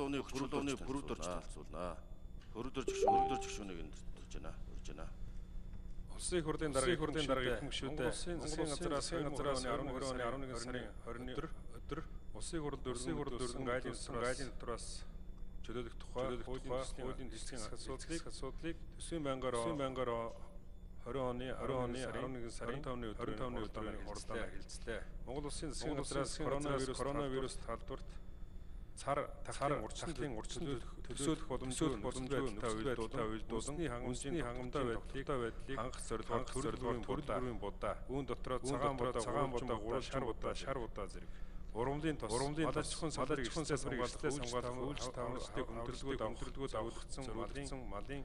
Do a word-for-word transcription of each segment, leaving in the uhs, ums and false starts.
чулууны чулууны бүрүүдөрч танилцуулна. Бүрүүдөрч бүрүүдөрч гүшүүнийг төрж байна. Төрж байна. Улсын их хурлын дарга их хурлын дарга их гүшүүдээ Улсын засгийн газраас газраас арван хоёр оны арван нэгэн сарын хорины өдөр Улсын хурл дөрвөн хурл дөрвөн гайлын гайлын дотроос чөлөөлөх тухай хуулийн төслийн асуудлыг асуудлыг төсвийн байнгаар төсвийн байнгаар двадцать оны двадцать оны арван нэгэн сарын двадцать тавны өдрийн хурлаар хэлцлээ. Монгол Улсын засгийн газраас коронавирус коронавирус талбарт цар тахлын урьдчилан урьдчилан төсөөлөх боломжтой боломжтой байдлаа уйлдуулсан хангамжийн хангамтай байдлыг хангах зорилгоор төрөлбөрийн төрөлбөрийн будаа үүн дотроо цагаан будаа цагаан будаа гурван шар будаа шар будаа зэрэг урамлын тос урамлын тосчхон салбарын салбарын эрсдлээс хамгаалах үйлч тавралтыг хүндрэлгүүд амтрэлгүүд авахсан малын малын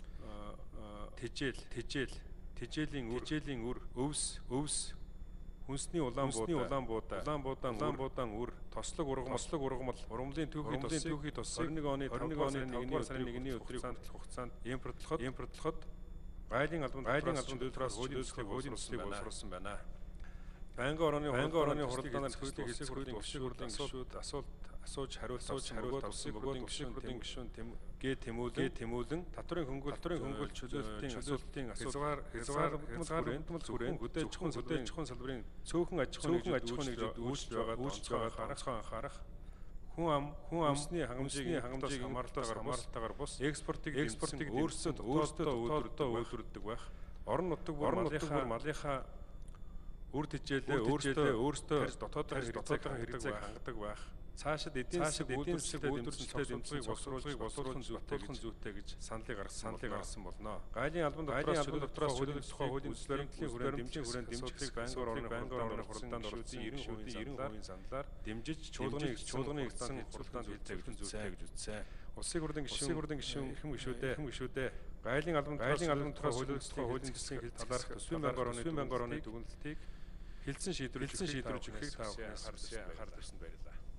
тэжээл тэжээл тэжээлийн үр тэжээлийн үр өвс өвс хүнсний улаан буудаа улаан буудаа улаан буудаан улаан буудаан үр тослог ургамал тослог ургамал урамлын түүхий тосыг түүхий тосыг двадцать один оны нэгдүгээр сарын нэгний өдрийн хугацаанд импортлоход импортлоход гайлын албан гайлын албан дотроос хуулийн хуулийн төслийг боловсруулсан байна. Байнгын орооны байнгын орооны хурлаанаар төлөвлөлт хийх хурлын гишүүд хурлын асуулт асуулт асууж хариулт асууж хариулт улсын хурлын гишүүн гишүүн гээ тэмүүлэн тэмүүлэн татврын хөнгөл татврын хөнгөл чөлөөлтийн асуултын асуулгаар хязгаарлалтмал зүрэн хөдөөж чухал хөдөөж чухал салбарын цөөхөн аж ахуйн цөөхөн аж ахуйн нэгжүүд үйлчлж байгаа үйлчлж байгаа харах анхаарах хүн ам хүн амсны хангамжийн хангамжийг хамааралтайгаар хамааралтайгаар бус экспортыг экспортыг өөрсдөө өөрсдөө өөртөө үйлдвэрлэдэг байх. Орон нутаг орон нутгаар малынхаа үр тэжээлээ өөртөө өөртөө дотоодын хэрэгцээг хангадаг байх. Цаашид эдийн засаг үйлдвэрлэлтэй үйлдвэрлэлтэй дэмжлэгийг боловсруулахыг боловсруулах зүйтэй зүйтэй гэж саналыг гаргасан саналыг гаргасан болно. Гайлын албан дотроос чөлөө дотроос хуулийн тухай хуулийн баримтлалын хүрээнд дэмжих хүрээнд дэмжлэгийг байнгын орооны байнгын орооны хурлаанд оролцсон ninety percent саналаар дэмжиж чуулганы чуулганы гэсэн хурлаанд хэлцээ гэж үзсэн гэж үзсэн. Улсын хурлын гишүүн улсын хурлын гишүүн эрхэм гишүүдээ эрхэм гишүүдээ гайлын албан гайлын албан тухай хуулийн тухай хуулийн төслийн талаарх төсвийн байнгын орооны төсвийн байнгын орооны дүгнэлтийг хэлсэн шийдвэрлэж хэлсэн шийдвэрлэж өгөхийг та бүхэн харж ирсэн баярлалаа.